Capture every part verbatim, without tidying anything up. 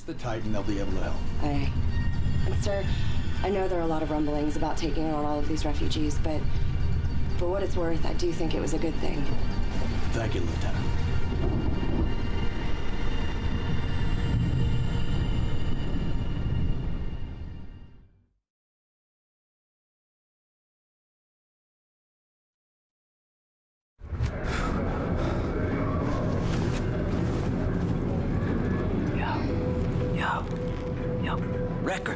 the Titan, they'll be able to help. Aye. And sir, I know there are a lot of rumblings about taking on all of these refugees, but for what it's worth, I do think it was a good thing. Thank you, Lieutenant. Record.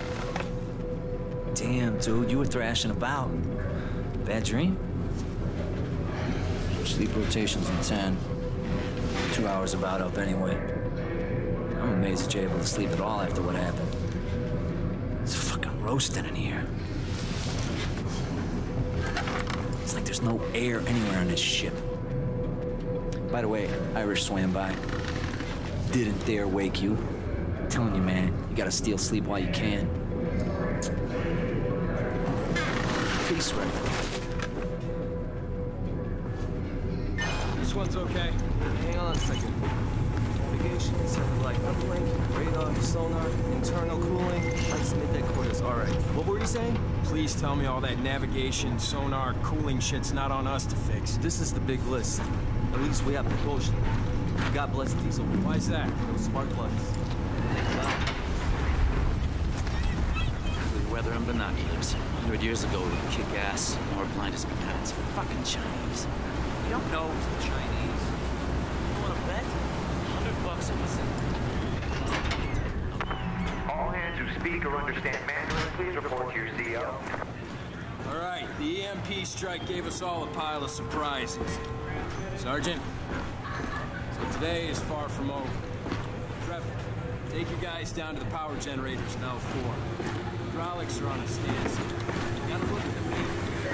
Damn, dude, you were thrashing about. Bad dream? Sleep rotations in ten. Two hours about up anyway. I'm amazed that you're able to sleep at all after what happened. It's fucking roasting in here. It's like there's no air anywhere on this ship. By the way, Irish swam by. Didn't dare wake you. I'm telling you, man, you gotta steal sleep while you can. Peace, Red. This one's okay. Hang on a second. Navigation, satellite uplink, radar, sonar, internal cooling, ice midday quarters. All right. What were you saying? Please tell me all that navigation, sonar, cooling shit's not on us to fix. This is the big list. At least we have propulsion. God bless Diesel. Why's that? Those spark plugs. With weather and binoculars. A hundred years ago, we would kick ass. More blind as bats. Fucking Chinese. You don't know it's the Chinese. You want to bet? Hundred bucks a listen. All hands who speak or understand Mandarin, please report to your C O. All right, the E M P strike gave us all a pile of surprises. Sergeant, so today is far from over. Trevor, take your guys down to the power generators in L four. Hydraulics are on a standstill. You gotta look at the main.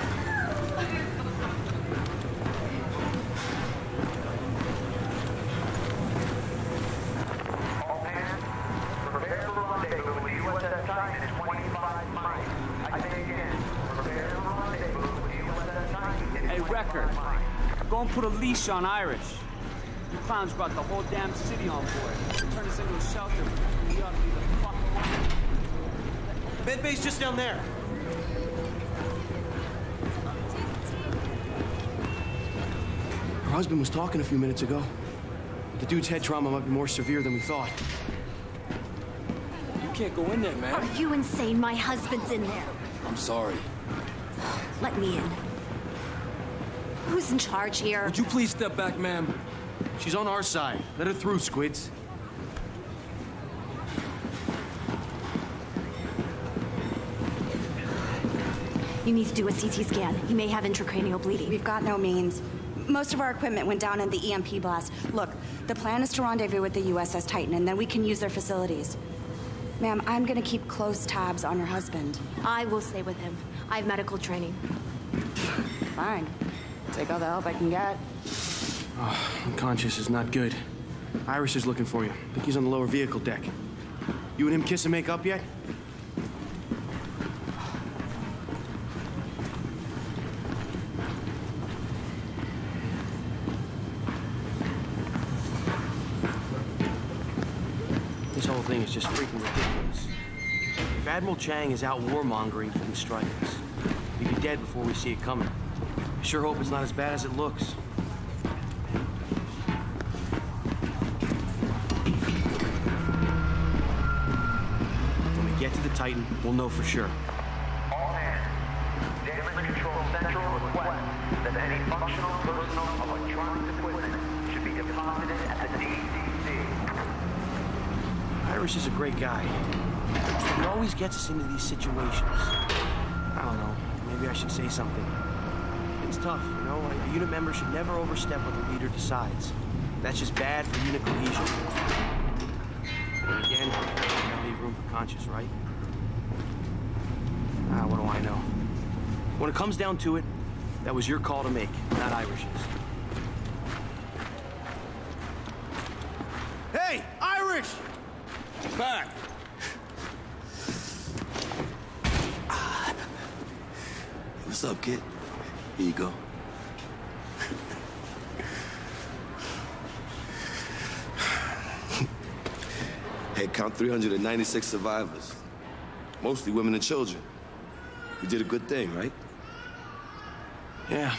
All hands, prepare for rendezvous with U S S Titan in twenty-five miles. I say again, prepare for rendezvous with U S S Titan in Hey, Record. twenty-five miles. Go and put a leash on Irish. You clowns brought the whole damn city on board. Turn us into a shelter. We ought to be the fuck alone. Med bay's just down there. Her husband was talking a few minutes ago. The dude's head trauma might be more severe than we thought. You can't go in there, man. Are you insane? My husband's in there. I'm sorry. Let me in. Who's in charge here? Would you please step back, ma'am? She's on our side. Let her through, Squids. You need to do a C T scan. He may have intracranial bleeding. We've got no means. Most of our equipment went down in the E M P blast. Look, the plan is to rendezvous with the U S S Titan, and then we can use their facilities. Ma'am, I'm gonna keep close tabs on your husband. I will stay with him. I have medical training. Fine. Take all the help I can get. Oh, unconscious is not good. Irish is looking for you. I think he's on the lower vehicle deck. You and him kiss and make up yet? This whole thing is just freaking ridiculous. If Admiral Chang is out warmongering, he can strike us. He'd be dead before we see it coming. I sure hope it's not as bad as it looks. When we get to the Titan, we'll know for sure. All hands, Damage Control Central requests that any functional personal electronics equipment should be deposited at the D C C. Irish is a great guy. He always gets us into these situations. I don't know, maybe I should say something. It's tough, you know? A unit member should never overstep what the leader decides. That's just bad for unit cohesion. And again, you gotta leave room for conscience, right? Ah, what do I know? When it comes down to it, that was your call to make, not Irish's. Hey, Irish! Back! What's up, kid? Here you go. head count three hundred ninety-six survivors. Mostly women and children. We did a good thing, right? Yeah.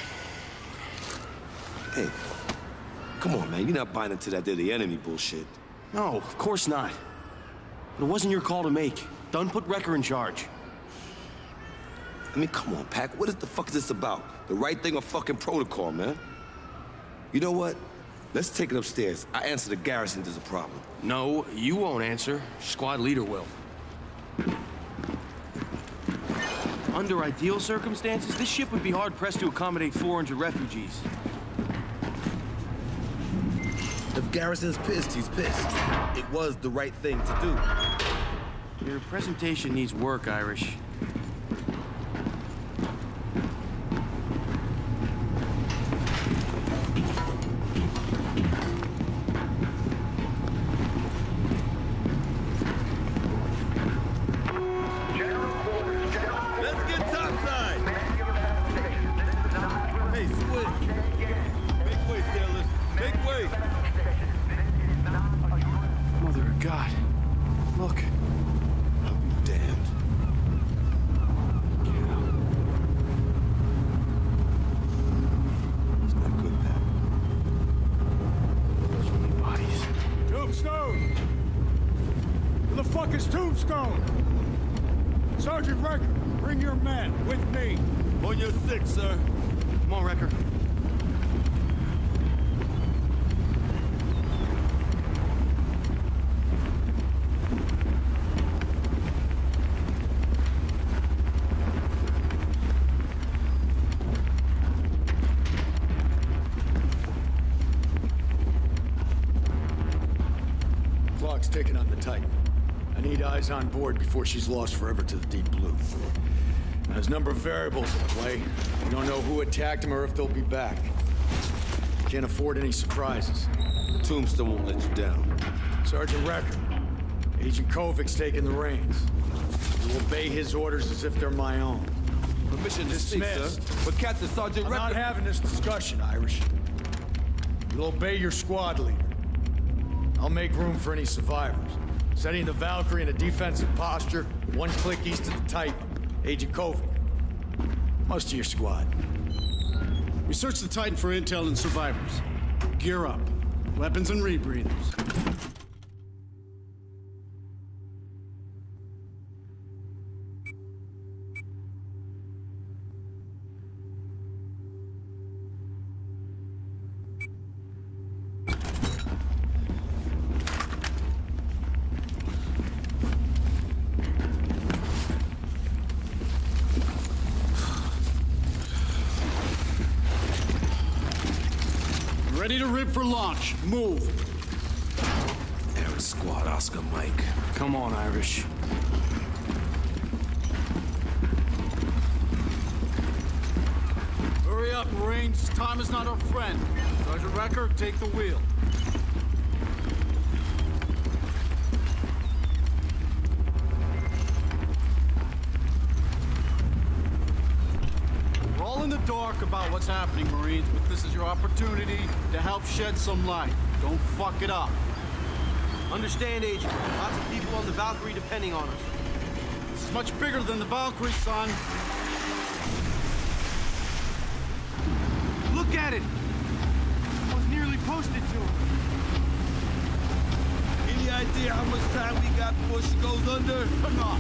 Hey, come on, man. You're not buying into that they're the enemy bullshit. No, of course not. But it wasn't your call to make. Dunn put Wrecker in charge. I mean, come on, Pac. What is the fuck is this about? The right thing or fucking protocol, man? You know what? Let's take it upstairs. I answer the garrison if there's a problem. No, you won't answer. Squad leader will. Under ideal circumstances, this ship would be hard-pressed to accommodate four hundred refugees. If Garrison's pissed, he's pissed. It was the right thing to do. Your presentation needs work, Irish. God, look. I'll be damned. Get out. It's not good, Pat. So many bodies. Tombstone! Where the fuck is Tombstone? Sergeant Wrecker, bring your men with me. On your six, sir. Come on, Wrecker. Clock's ticking on the Titan. I need eyes on board before she's lost forever to the deep blue. Now, there's a number of variables at play. We don't know who attacked them or if they'll be back. Can't afford any surprises. The Tombstone won't let you down. Sergeant Wrecker, Agent Kovic's taking the reins. You obey his orders as if they're my own. Permission to speak, sir. Dismissed. But Captain Sergeant I'm Wrecker... not having this discussion, Irish. You'll obey your squad leader. I'll make room for any survivors. Setting the Valkyrie in a defensive posture, one click east of the Titan. Agent Kovic. Most of your squad. We searched the Titan for intel and survivors. Gear up. Weapons and rebreathers. Ready to rip for launch. Move. Air Squad, Oscar Mike. Come on, Irish. Hurry up, Marines. Time is not our friend. Sergeant Wrecker, take the wheel. We're all in the dark about what's happening, Marines, but this is your opportunity to help shed some light. Don't fuck it up. Understand, Agent. Lots of people on the Valkyrie depending on us. This is much bigger than the Valkyrie, son. Look at it! I was nearly posted to her. Any idea how much time we got before she goes under? Come on.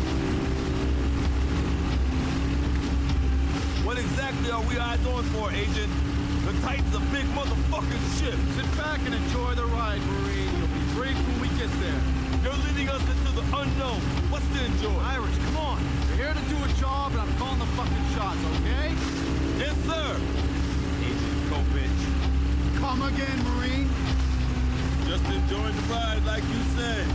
What exactly are we eyes on for, Agent? The Titan's a big motherfucking ship. Sit back and enjoy the ride, Marine. You'll be briefed when we get there. You're leading us into the unknown. What's to enjoy? Irish, come on. You're here to do a job, and I'm calling the fucking shots, okay? Yes, sir. Agent Kopich. Come again, Marine. Just enjoying the ride, like you said.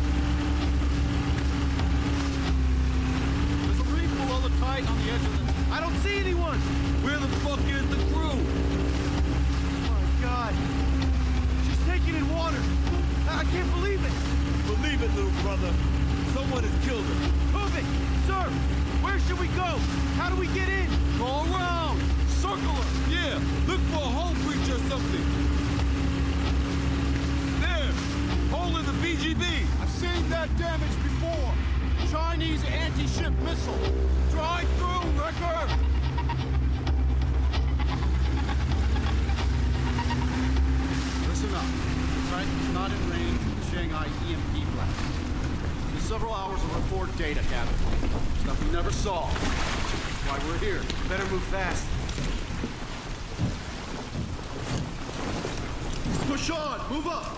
There's a reef below the Titan on the edge of the... I don't see anyone! Where the fuck is the crew? Oh my God. She's taking in water. I can't believe it. Believe it, little brother. Someone has killed her. Kovic, sir, where should we go? How do we get in? Go around. Circle her. Yeah, look for a hole breach or something. There. Hole controlling the B G B. I've seen that damage before. Chinese anti-ship missile. Drive through, Wrecker! Listen up. The Titan's not in range of the Shanghai E M P blast. There's several hours of report data gathered. Stuff we never saw. That's why we're here. Better move fast. Push on! Move up!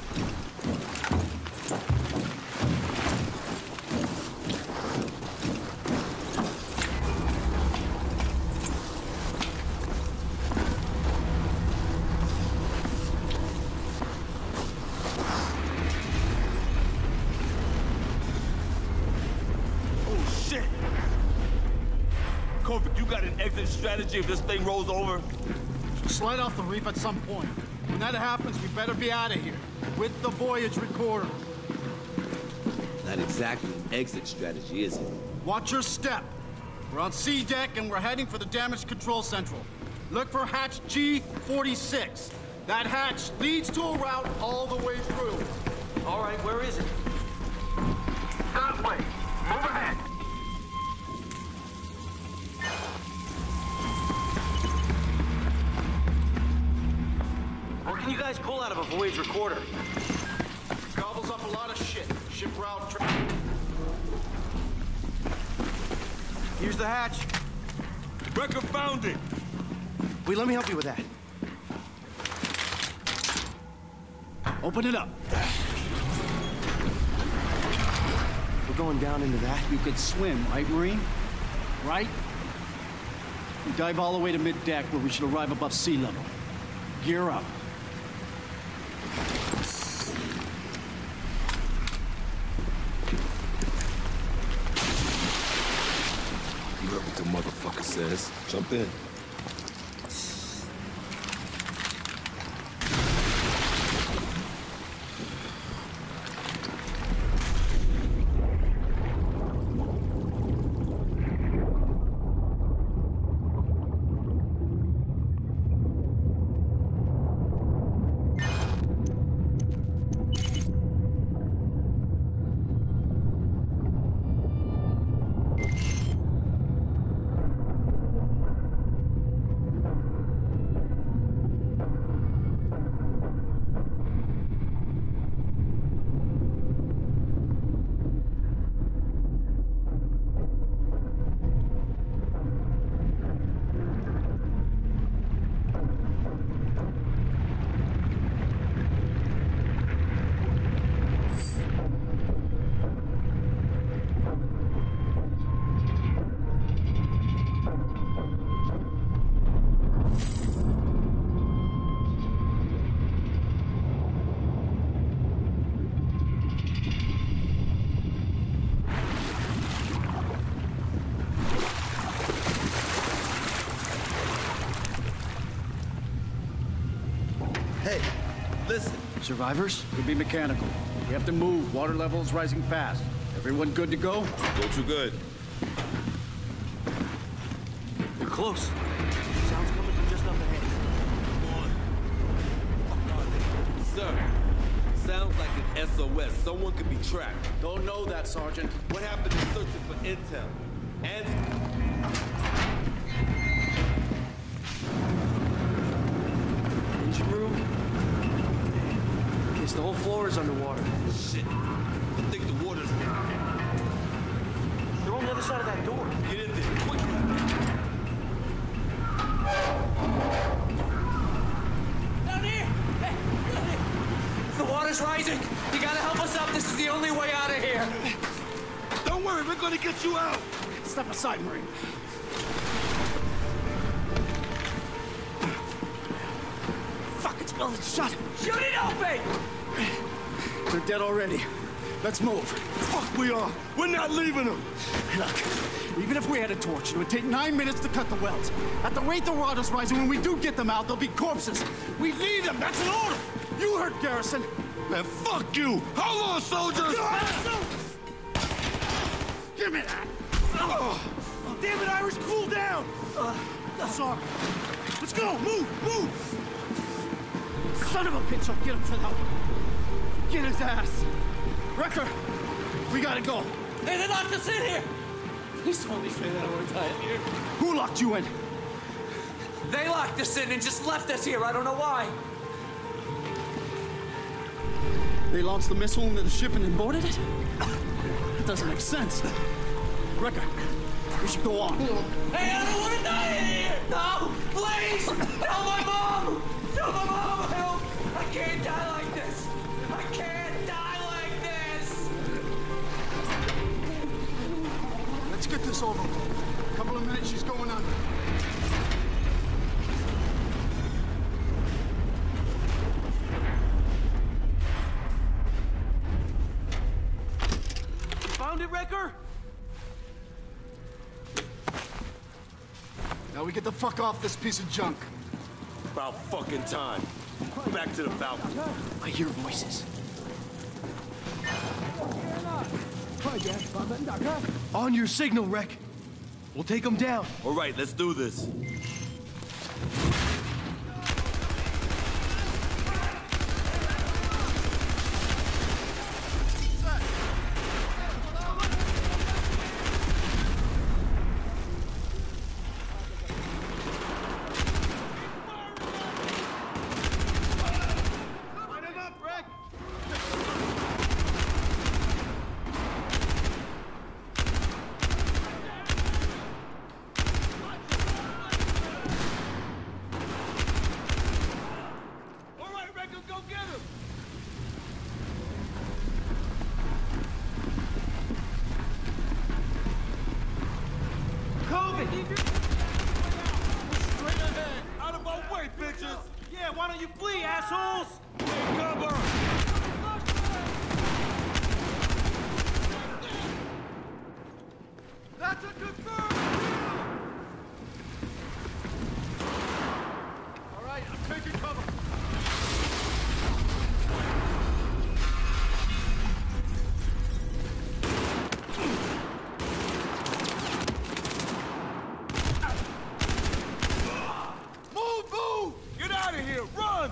You got an exit strategy if this thing rolls over? Slide off the reef at some point. When that happens, we better be out of here. With the voyage recorder. Not exactly an exit strategy, is it? Watch your step. We're on C deck and we're heading for the damage control central. Look for hatch G forty-six. That hatch leads to a route all the way through. All right, where is it? That way. Move ahead. What can you guys pull out of a voyage recorder? Gobbles up a lot of shit. Ship route. Tra Here's the hatch. Wrecker found it. Wait, let me help you with that. Open it up. We're going down into that. You could swim, right, Marine? Right? We dive all the way to mid-deck where we should arrive above sea level. Gear up. You heard what the motherfucker says. Jump in. Hey, listen. Survivors? Could be mechanical. We have to move. Water level's rising fast. Everyone good to go? Go too good. You're close. Sounds coming from just up ahead. Come on. Sir, sounds like an S O S. Someone could be tracked. Don't know that, Sergeant. What happened to searching for intel? And... Engine room? Yes, the whole floor is underwater. Shit. I think the water's... They're on the other side of that door. Get in there, quick. Down here! Hey, down here! The water's rising! You gotta help us out. This is the only way out of here. Don't worry, we're gonna get you out. Step aside, Marine. Fuck, it's building shut. Shoot it open! They're dead already. Let's move. Fuck we are. We're not leaving them. Look, even if we had a torch, it would take nine minutes to cut the welds. At the rate the water's rising, when we do get them out, they'll be corpses. We leave them. That's an order. You heard Garrison. Man, fuck you. Hold on, soldiers. Give me that. Oh, damn it, Irish, cool down. Uh, sorry. Let's go. Move, move. Son of a bitch, I'll get him for that one. Get his ass! Wrecker! We gotta go! Hey, they locked us in here! Please don't let me say that I want to die in here. Who locked you in? They locked us in and just left us here. I don't know why. They launched the missile into the ship and then boarded it? That doesn't make sense. Wrecker, we should go on. Hey, I don't want to die in here! No! Please! Tell my mom! Tell my mom! Help! I can't die like this! I can't die like this! Let's get this over with. A couple of minutes, she's going under. Found it, Wrecker? Now we get the fuck off this piece of junk. About fucking time. Back to the balcony. I hear voices. On your signal, Wreck. We'll take them down. All right, let's do this. Yeah, why don't you flee, assholes? Take cover! That's a confirmed! All right, I'm taking cover. Move, move! Get out of here! Run!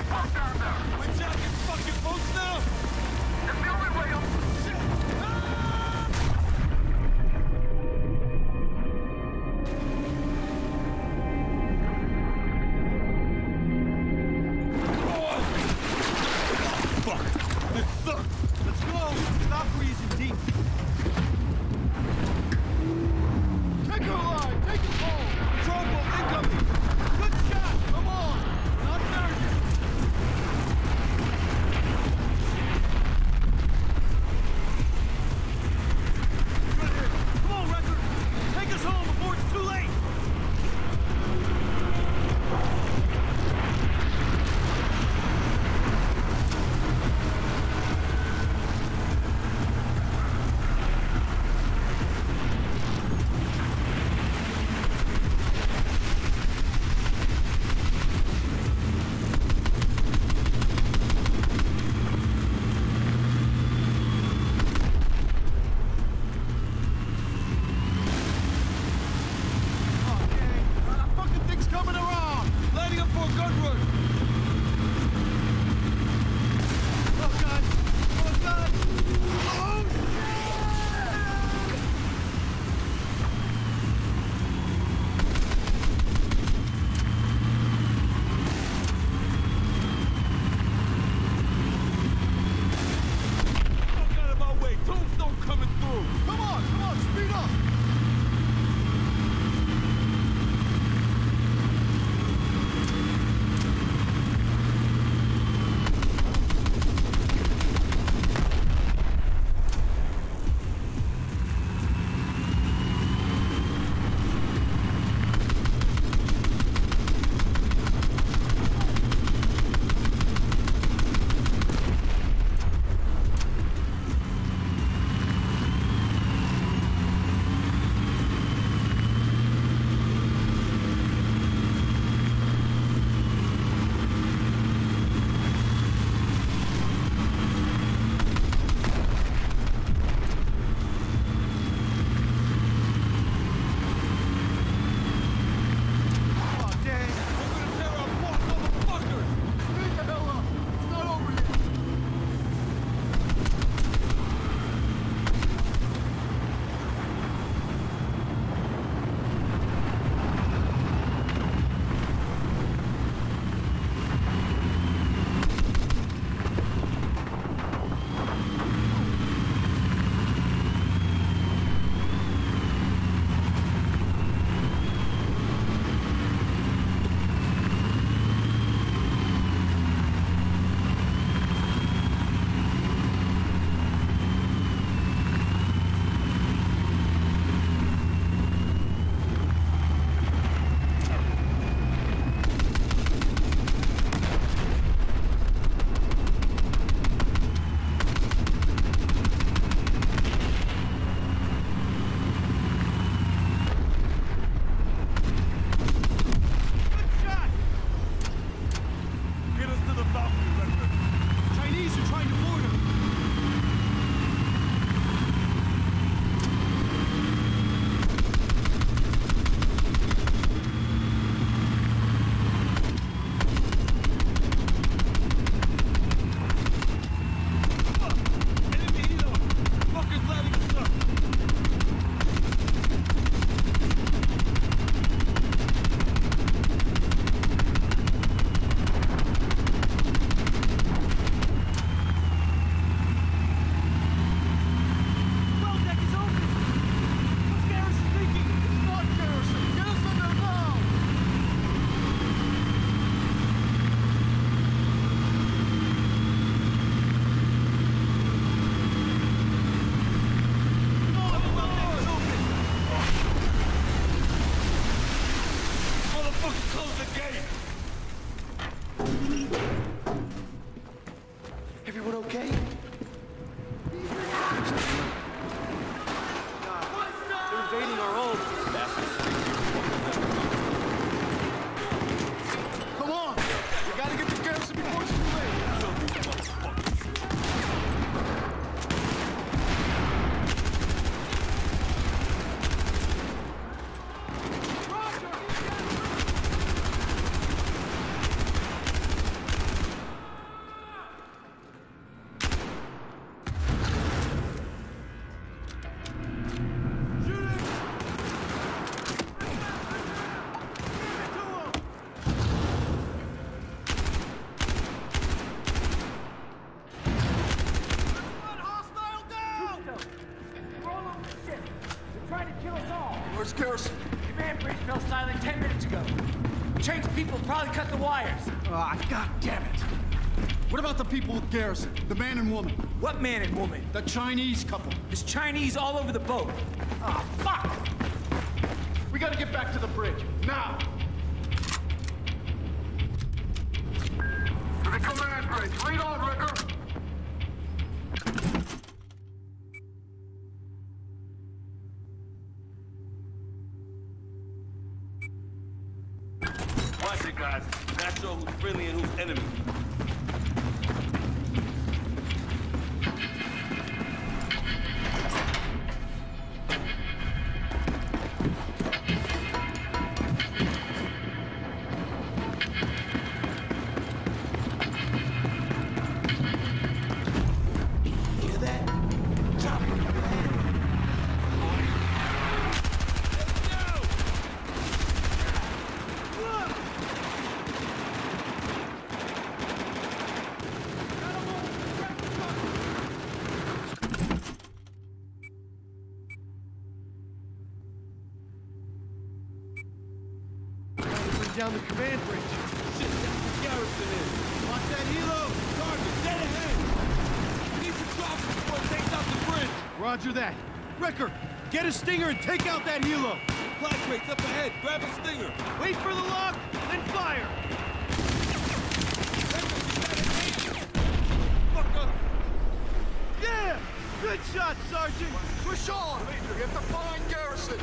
fuck down there? We're jacking fucking folks now? It's the only way up. Shit! Ah! Let's go! Stop freezing deep. Take her alive! Take it home! Patrol boat incoming! Good shot! Come on! Not there yet! Good hit! Come on, Record! Take us home before it's too late! ago. Changed people probably cut the wires. Ah, god damn it. What about the people with Garrison? The man and woman? What man and woman? The Chinese couple. There's Chinese all over the boat. Ah, fuck! We gotta get back to the bridge, now! To the command bridge, lead on, Ricker! Watch it, guys. Not sure who's friendly and who's enemy. Down the command bridge. Shit, that's where Garrison is. Watch that helo. Target dead ahead. We need to drop it before it takes out the bridge. Roger that. Ricker, get a stinger and take out that helo. Supply crates up ahead. Grab a stinger. Wait for the lock, then fire. Fuck up. Yeah! Good shot, Sergeant. Push on! We have to find Garrison!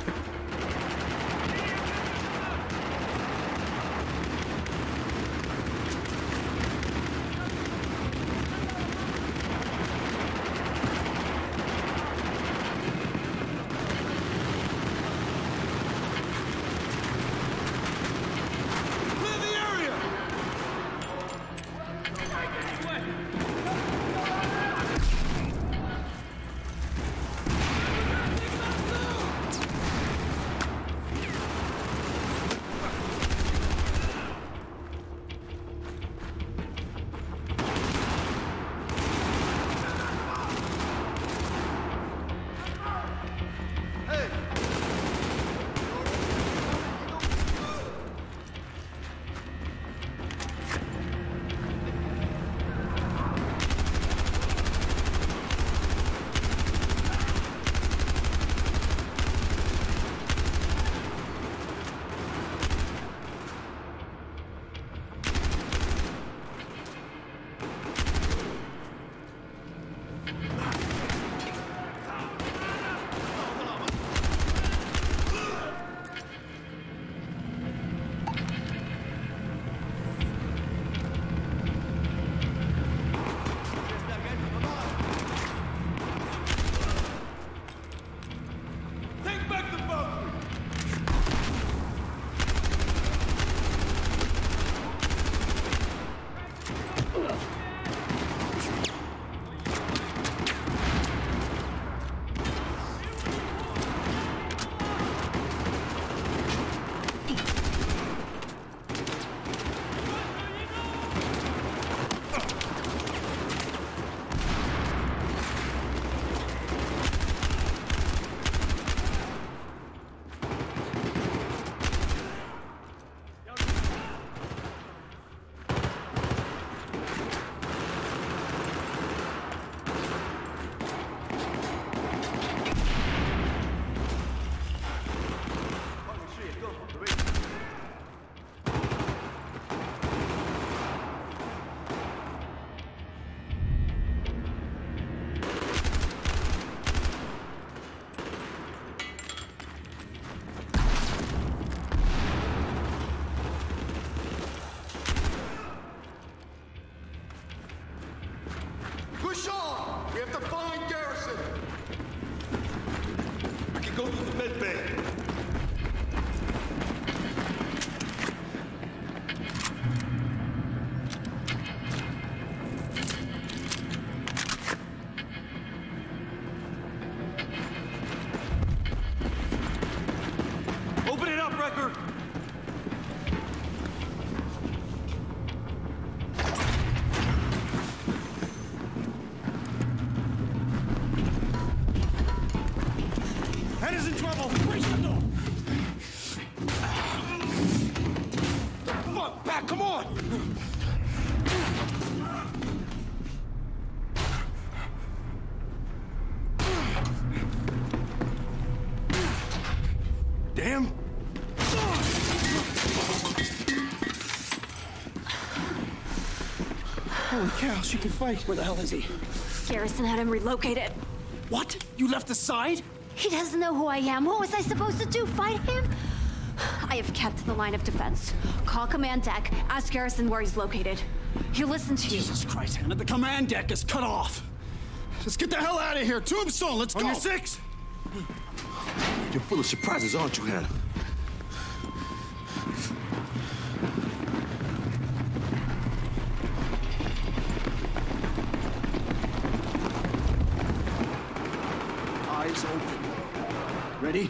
Pat, come on! Damn! Holy cow, she can fight. Where the hell is he? Garrison had him relocated. What? You left the side? He doesn't know who I am. What was I supposed to do? Fight him? I have kept the line of defense. Call command deck. Ask Garrison where he's located. He'll listen to you. Jesus Christ, Hannah, the command deck is cut off. Let's get the hell out of here. Tombstone, let's On go. your six! You're full of surprises, aren't you, Hannah? Eyes open. Ready?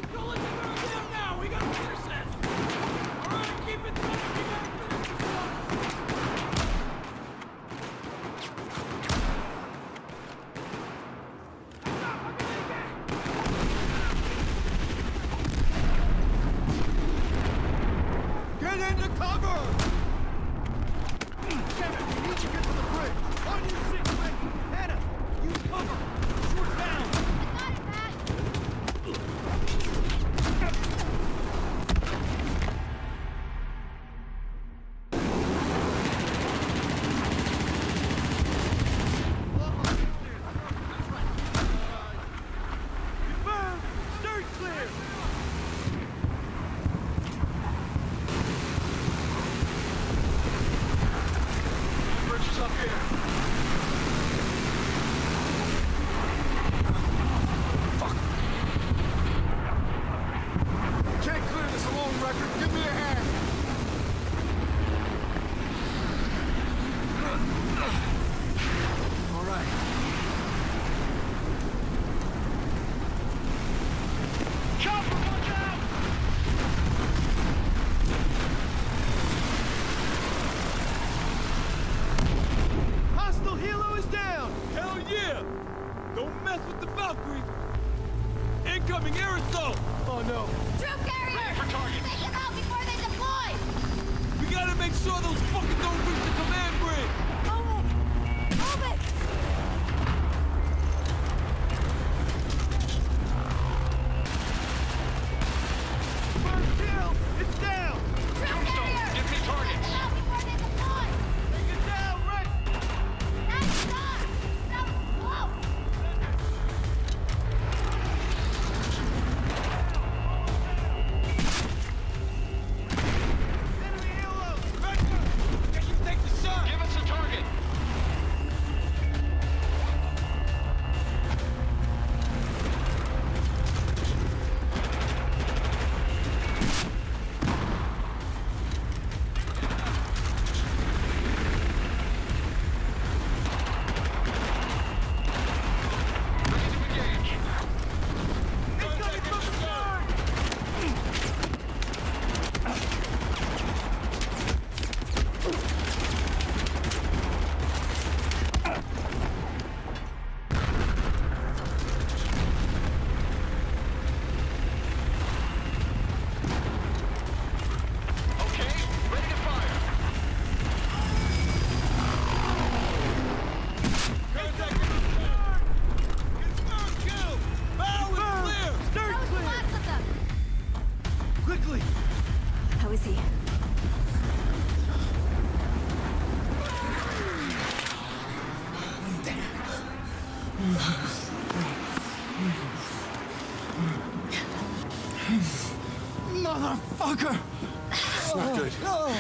Motherfucker! It's not good.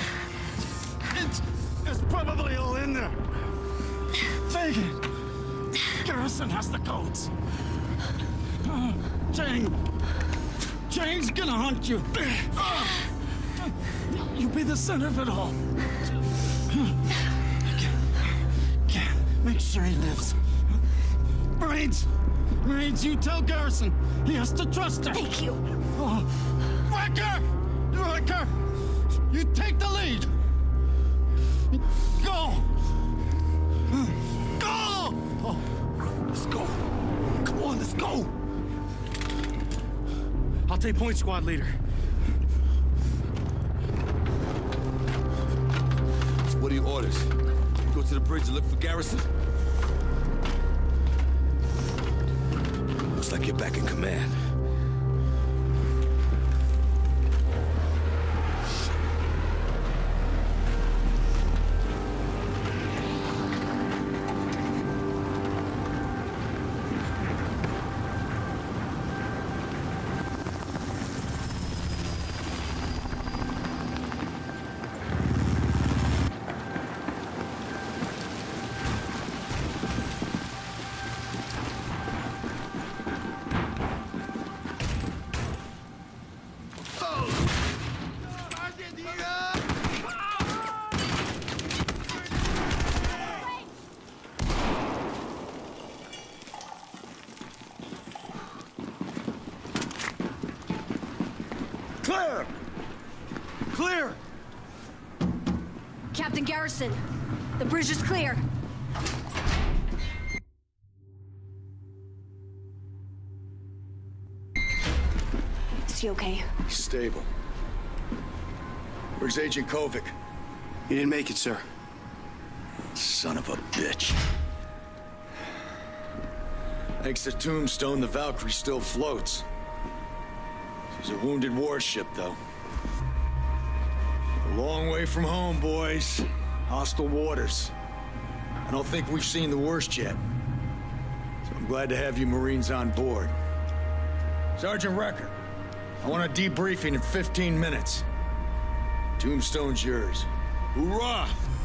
It's, it's probably all in there. Take it. Garrison has the codes. Uh, Jane. Jane's gonna hunt you. Uh, you be the center of it all. Make sure he lives. Brains! Brains, you tell Garrison. He has to trust her. Thank you. Oh. Wrecker! Wrecker! You take the lead. Go! Go! Oh. Let's go. Come on, let's go. I'll take point, squad leader. what are your orders? Go to the bridge and look for Garrison? Looks like you're back in command. Clear! Clear! Captain Garrison, the bridge is clear. Is he okay? He's stable. Where's Agent Kovic? He didn't make it, sir. Son of a bitch. Thanks to Tombstone, the Valkyrie still floats. She's a wounded warship, though. A long way from home, boys. Hostile waters. I don't think we've seen the worst yet. So I'm glad to have you Marines on board. Sergeant Recker, I want a debriefing in fifteen minutes. Tombstone's yours. Hoorah!